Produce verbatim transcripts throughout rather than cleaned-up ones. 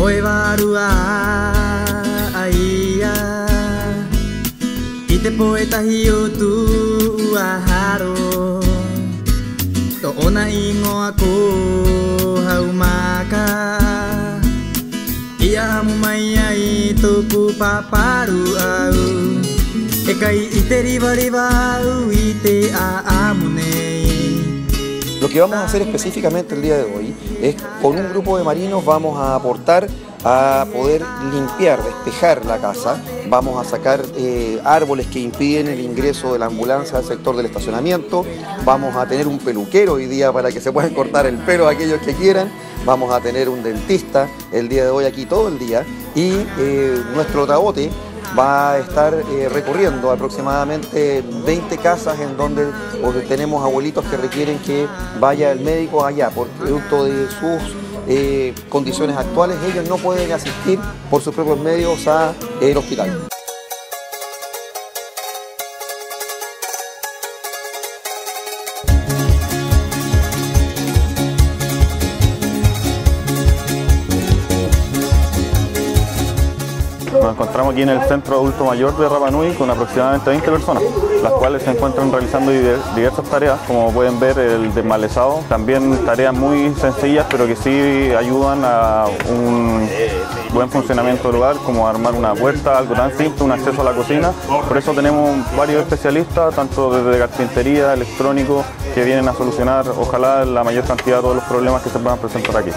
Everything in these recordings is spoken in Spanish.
Oe barua aia Ite poeta hio tu aharo To ona ingo ako haumaka Ia mu mai ai tuku paparu au Ekai ite riva riva au ite a amune. Lo que vamos a hacer específicamente el día de hoy es, con un grupo de marinos vamos a aportar a poder limpiar, despejar la casa. Vamos a sacar eh, árboles que impiden el ingreso de la ambulancia al sector del estacionamiento. Vamos a tener un peluquero hoy día para que se puedan cortar el pelo a aquellos que quieran. Vamos a tener un dentista el día de hoy aquí todo el día. Y eh, nuestro tabote va a estar eh, recorriendo aproximadamente veinte casas en donde, donde tenemos abuelitos que requieren que vaya el médico allá, por producto de sus eh, condiciones actuales. Ellos no pueden asistir por sus propios medios al hospital. Nos encontramos aquí en el Centro Adulto Mayor de Rapa Nui con aproximadamente veinte personas, las cuales se encuentran realizando diversas tareas, como pueden ver el desmalezado, también tareas muy sencillas pero que sí ayudan a un buen funcionamiento del lugar, como armar una puerta, algo tan simple, un acceso a la cocina. Por eso tenemos varios especialistas, tanto desde carpintería, electrónico, que vienen a solucionar, ojalá, la mayor cantidad de todos los problemas que se puedan presentar aquí.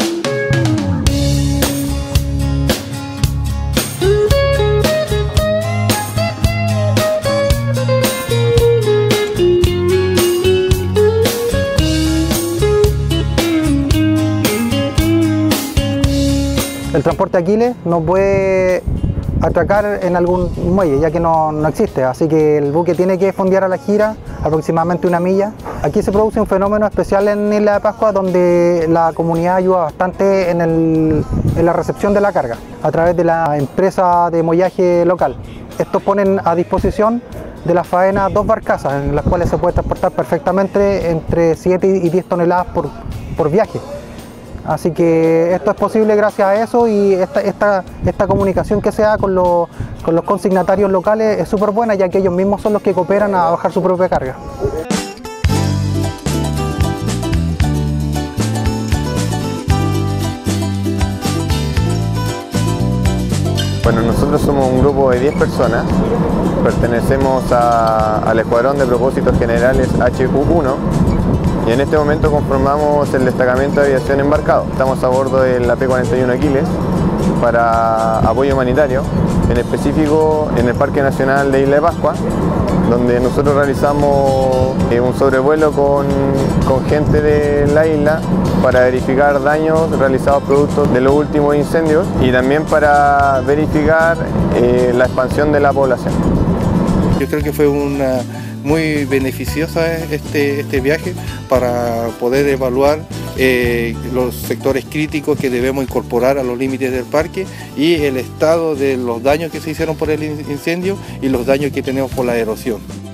El transporte Aquiles no puede atracar en algún muelle, ya que no, no existe, así que el buque tiene que fondear a la gira aproximadamente una milla. Aquí se produce un fenómeno especial en Isla de Pascua, donde la comunidad ayuda bastante en, el, en la recepción de la carga a través de la empresa de mollaje local. Estos ponen a disposición de la faena dos barcazas en las cuales se puede transportar perfectamente entre siete y diez toneladas por, por viaje. Así que esto es posible gracias a eso, y esta, esta, esta comunicación que se da con los, con los consignatarios locales es súper buena, ya que ellos mismos son los que cooperan a bajar su propia carga. Bueno, nosotros somos un grupo de diez personas, pertenecemos a, al Escuadrón de Propósitos Generales H U uno. Y en este momento conformamos el destacamento de aviación embarcado. Estamos a bordo del A P cuarenta y uno Aquiles para apoyo humanitario, en específico en el Parque Nacional de Isla de Pascua, donde nosotros realizamos un sobrevuelo con, con gente de la isla para verificar daños realizados producto de los últimos incendios y también para verificar eh, la expansión de la población. Yo creo que fue una muy beneficiosa este, este viaje para poder evaluar eh, los sectores críticos que debemos incorporar a los límites del parque y el estado de los daños que se hicieron por el incendio y los daños que tenemos por la erosión.